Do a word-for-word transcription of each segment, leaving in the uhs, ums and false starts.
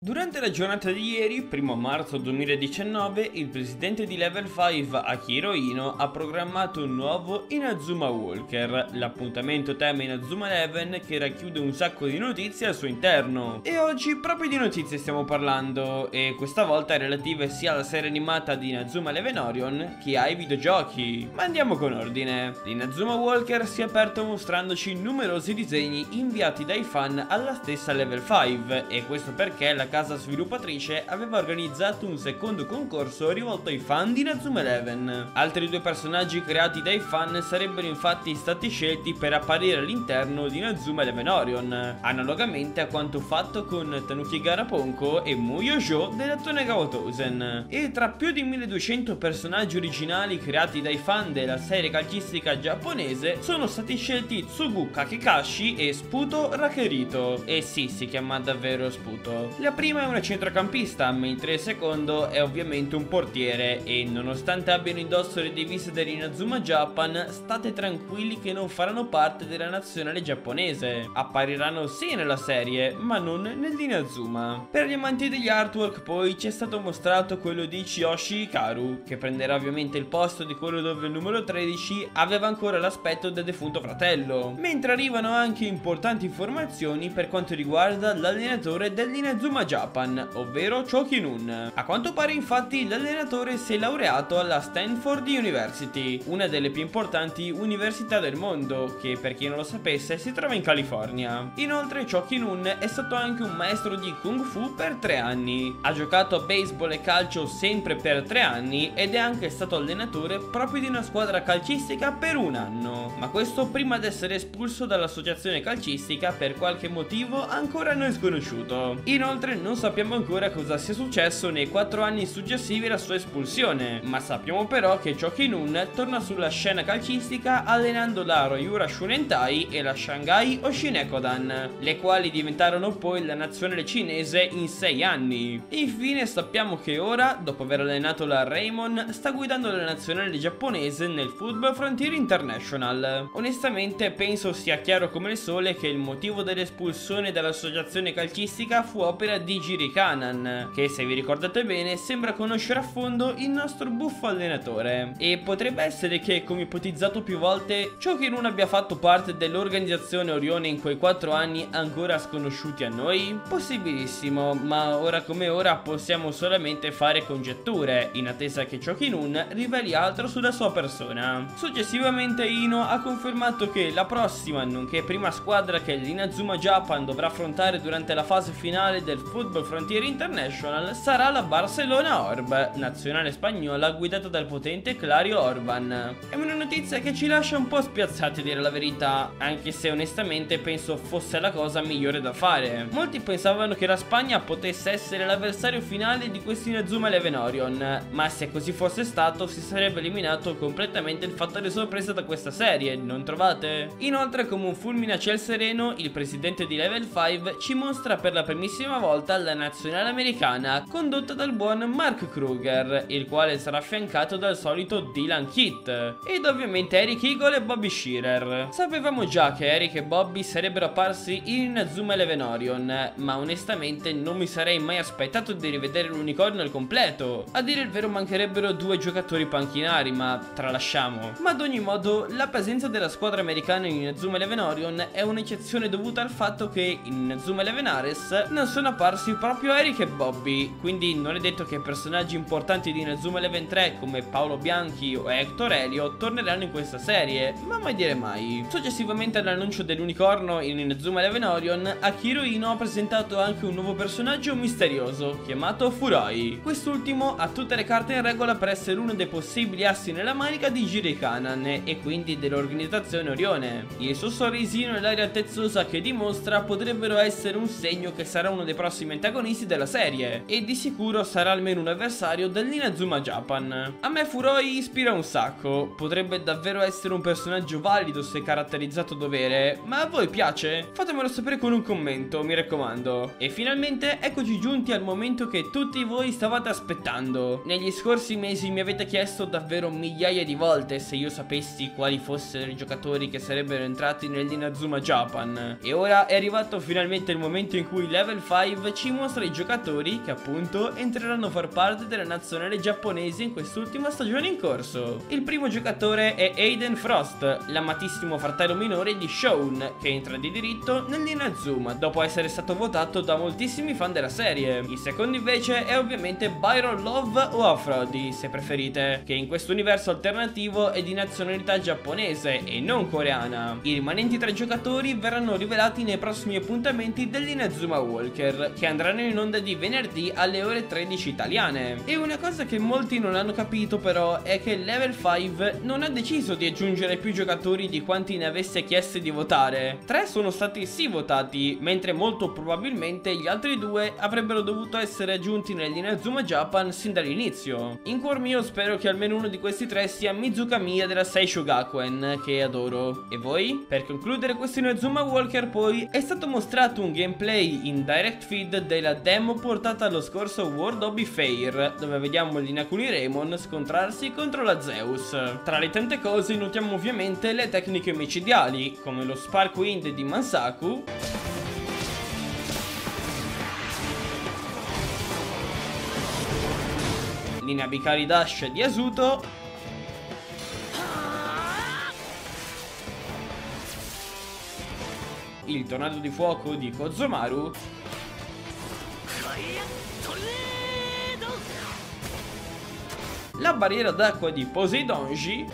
Durante la giornata di ieri, primo marzo duemiladiciannove, il presidente di Level cinque, Akihiro Ino, ha programmato un nuovo Inazuma Walker, l'appuntamento tema Inazuma Eleven che racchiude un sacco di notizie al suo interno. E oggi proprio di notizie stiamo parlando, e questa volta relative sia alla serie animata di Inazuma Eleven Orion che ai videogiochi. Ma andiamo con ordine. L'Inazuma Walker si è aperto mostrandoci numerosi disegni inviati dai fan alla stessa Level cinque, e questo perché la casa sviluppatrice aveva organizzato un secondo concorso rivolto ai fan di Inazuma Eleven. Altri due personaggi creati dai fan sarebbero infatti stati scelti per apparire all'interno di Inazuma Eleven Orion, analogamente a quanto fatto con Tanuki Garaponko e Muyojo della Tonegawa Tousen. E tra più di milleduecento personaggi originali creati dai fan della serie calcistica giapponese sono stati scelti Tsugu Kakekashi e Sputo Rakerito. E sì, si chiama davvero Sputo. La prima è una centrocampista, mentre il secondo è ovviamente un portiere, e nonostante abbiano indosso le divise dell'Inazuma Japan, state tranquilli che non faranno parte della nazionale giapponese. Appariranno sì nella serie, ma non nell'Inazuma. Per gli amanti degli artwork poi ci è stato mostrato quello di Chiyoshi Hikaru, che prenderà ovviamente il posto di quello dove il numero tredici aveva ancora l'aspetto del defunto fratello, mentre arrivano anche importanti informazioni per quanto riguarda l'allenatore dell'Inazuma Japan, ovvero Cho Ki-nun. A quanto pare infatti l'allenatore si è laureato alla Stanford University, una delle più importanti università del mondo, che per chi non lo sapesse si trova in California. Inoltre Cho Ki-nun è stato anche un maestro di Kung Fu per tre anni, ha giocato a baseball e calcio sempre per tre anni ed è anche stato allenatore proprio di una squadra calcistica per un anno, ma questo prima di essere espulso dall'associazione calcistica per qualche motivo ancora non sconosciuto. Inoltre non sappiamo ancora cosa sia successo nei quattro anni successivi alla sua espulsione, ma sappiamo però che Cho Ki-nun torna sulla scena calcistica allenando la Royura Shunentai e la Shanghai Oshinekodan, le quali diventarono poi la nazionale cinese in sei anni. Infine sappiamo che ora, dopo aver allenato la Raymon, sta guidando la nazionale giapponese nel Football Frontier International. Onestamente penso sia chiaro come il sole che il motivo dell'espulsione dall'associazione calcistica fu opera di Jiri Kanan, che se vi ricordate bene sembra conoscere a fondo il nostro buffo allenatore, e potrebbe essere che, come ipotizzato più volte, Cho Ki-nun abbia fatto parte dell'organizzazione Orione in quei quattro anni ancora sconosciuti a noi? Possibilissimo, ma ora come ora possiamo solamente fare congetture, in attesa che Cho Ki-nun riveli altro sulla sua persona. Successivamente Ino ha confermato che la prossima, nonché prima squadra che l'Inazuma Japan dovrà affrontare durante la fase finale del Football Frontier International sarà la Barcelona Orb, nazionale spagnola guidata dal potente Clario Orban. È una notizia che ci lascia un po' spiazzati a dire la verità, anche se onestamente penso fosse la cosa migliore da fare. Molti pensavano che la Spagna potesse essere l'avversario finale di questo Inazuma Eleven Orion, ma se così fosse stato si sarebbe eliminato completamente il fattore sorpresa da questa serie, non trovate? Inoltre, come un fulmine a ciel sereno, il presidente di Level cinque ci mostra per la primissima volta la nazionale americana condotta dal buon Mark Kruger, il quale sarà affiancato dal solito Dylan Kitt ed ovviamente Eric Eagle e Bobby Shearer. Sapevamo già che Eric e Bobby sarebbero apparsi in Inazuma Eleven Orion, ma onestamente non mi sarei mai aspettato di rivedere l'unicorno al completo. A dire il vero mancherebbero due giocatori panchinari, ma tralasciamo. Ma ad ogni modo la presenza della squadra americana in Inazuma Eleven Orion è un'eccezione dovuta al fatto che in Inazuma Eleven Ares non sono apparsi proprio Eric e Bobby, quindi non è detto che personaggi importanti di Inazuma Eleven tre come Paolo Bianchi o Hector Helio torneranno in questa serie, ma mai dire mai. Successivamente all'annuncio dell'unicorno in Inazuma Eleven Orion, Akihiro Ino ha presentato anche un nuovo personaggio misterioso chiamato Furai. Quest'ultimo ha tutte le carte in regola per essere uno dei possibili assi nella manica di Jiri Kanan e quindi dell'organizzazione Orione. Il suo sorrisino e l'aria altezzosa che dimostra potrebbero essere un segno che sarà uno dei prossimi antagonisti della serie, e di sicuro sarà almeno un avversario dell'Inazuma Japan. A me Furoi ispira un sacco, potrebbe davvero essere un personaggio valido se caratterizzato dovere, ma a voi piace? Fatemelo sapere con un commento, mi raccomando. E finalmente eccoci giunti al momento che tutti voi stavate aspettando. Negli scorsi mesi mi avete chiesto davvero migliaia di volte se io sapessi quali fossero i giocatori che sarebbero entrati nell'Inazuma Japan, e ora è arrivato finalmente il momento in cui Level cinque ci mostra i giocatori che appunto entreranno a far parte della nazionale giapponese in quest'ultima stagione in corso. Il primo giocatore è Aiden Frost, l'amatissimo fratello minore di Shaun, che entra di diritto nell'Inazuma dopo essere stato votato da moltissimi fan della serie. Il secondo invece è ovviamente Byron Love o Afrodi, se preferite, che in questo universo alternativo è di nazionalità giapponese e non coreana. I rimanenti tre giocatori verranno rivelati nei prossimi appuntamenti dell'Inazuma Walker, che andranno in onda di venerdì alle ore tredici italiane. E una cosa che molti non hanno capito però è che Level cinque non ha deciso di aggiungere più giocatori di quanti ne avesse chiesto di votare. Tre sono stati sì votati, mentre molto probabilmente gli altri due avrebbero dovuto essere aggiunti nell'Inazuma Japan sin dall'inizio. In cuor mio spero che almeno uno di questi tre sia Mizuka Miya della Seisho Gakuen, che adoro. E voi? Per concludere questo Inazuma Walker poi è stato mostrato un gameplay in direct feed della demo portata allo scorso World Hobby Fair, dove vediamo l'Inakuni Raymon scontrarsi contro la Zeus. Tra le tante cose notiamo ovviamente le tecniche micidiali, come lo Spark Wind di Mansaku, l'Inabikari Dash di Asuto, il tornado di fuoco di Kozomaru, la barriera d'acqua di Poseidonji,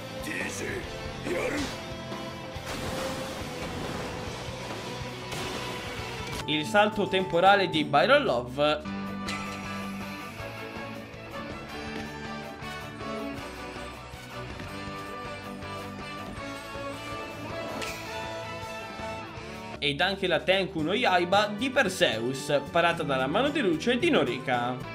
il salto temporale di Byron Love, ed anche la Tenku no Yaiba di Perseus, parata dalla mano di luce di Norika.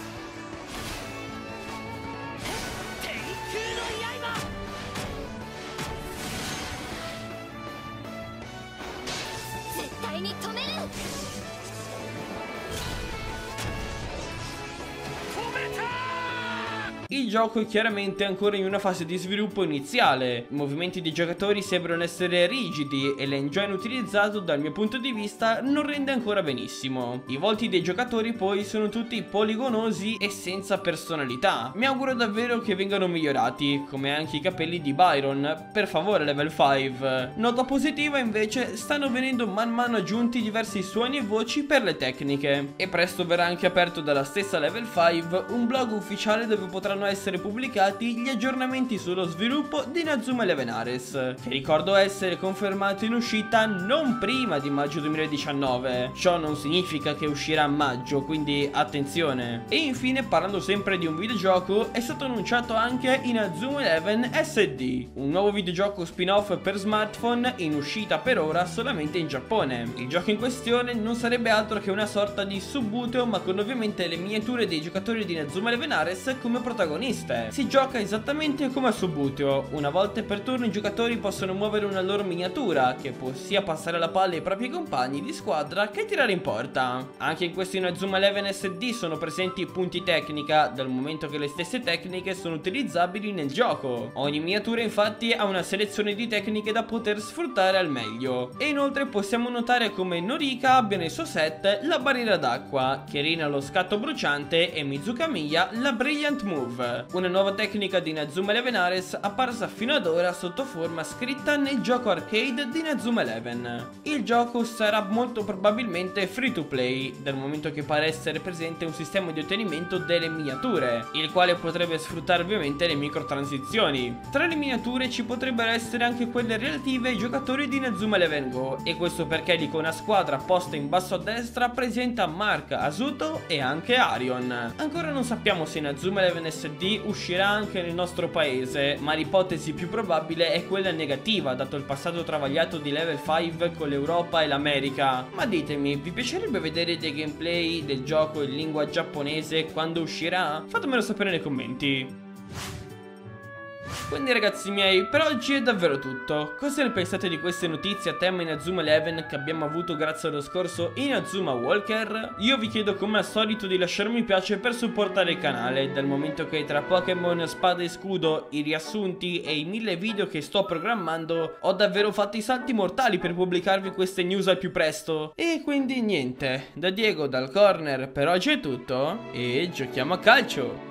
Il gioco è chiaramente ancora in una fase di sviluppo iniziale, i movimenti dei giocatori sembrano essere rigidi e l'engine utilizzato dal mio punto di vista non rende ancora benissimo. I volti dei giocatori poi sono tutti poligonosi e senza personalità. Mi auguro davvero che vengano migliorati, come anche i capelli di Byron, per favore Level cinque. Nota positiva invece, stanno venendo man mano aggiunti diversi suoni e voci per le tecniche, e presto verrà anche aperto dalla stessa Level cinque un blog ufficiale dove potranno essere pubblicati gli aggiornamenti sullo sviluppo di Inazuma Eleven Ares, che ricordo essere confermato in uscita non prima di maggio duemiladiciannove. Ciò non significa che uscirà a maggio, quindi attenzione. E infine, parlando sempre di un videogioco, è stato annunciato anche Inazuma Eleven S D, un nuovo videogioco spin-off per smartphone in uscita per ora solamente in Giappone. Il gioco in questione non sarebbe altro che una sorta di Subbuteo, ma con ovviamente le miniature dei giocatori di Inazuma Eleven Ares come protagoniste. Si gioca esattamente come a Subbuteo, una volta per turno i giocatori possono muovere una loro miniatura che può sia passare la palla ai propri compagni di squadra che tirare in porta. Anche in questo Inazuma Eleven S D sono presenti punti tecnica, dal momento che le stesse tecniche sono utilizzabili nel gioco. Ogni miniatura infatti ha una selezione di tecniche da poter sfruttare al meglio, e inoltre possiamo notare come Norika abbia nel suo set la barriera d'acqua, Kirina lo scatto bruciante e Mizuka Miya la Brilliant Move, una nuova tecnica di Inazuma Eleven Ares apparsa fino ad ora sotto forma scritta nel gioco arcade di Inazuma Eleven. Il gioco sarà molto probabilmente free to play, dal momento che pare essere presente un sistema di ottenimento delle miniature, il quale potrebbe sfruttare ovviamente le microtransizioni. Tra le miniature ci potrebbero essere anche quelle relative ai giocatori di Inazuma Eleven Go, e questo perché l'icona squadra posta in basso a destra presenta Mark, Asuto e anche Arion. Ancora non sappiamo se Inazuma Eleven S D uscirà anche nel nostro paese, ma l'ipotesi più probabile è quella negativa, dato il passato travagliato di Level cinque con l'Europa e l'America. Ma ditemi, vi piacerebbe vedere dei gameplay del gioco in lingua giapponese quando uscirà? Fatemelo sapere nei commenti. Quindi ragazzi miei, per oggi è davvero tutto. Cosa ne pensate di queste notizie a tema Inazuma Eleven che abbiamo avuto grazie allo scorso Inazuma Walker? Io vi chiedo come al solito di lasciare un mi piace per supportare il canale, dal momento che tra Pokémon, Spada e Scudo, i riassunti e i mille video che sto programmando ho davvero fatto i salti mortali per pubblicarvi queste news al più presto. E quindi niente, da Diego dal corner per oggi è tutto e giochiamo a calcio!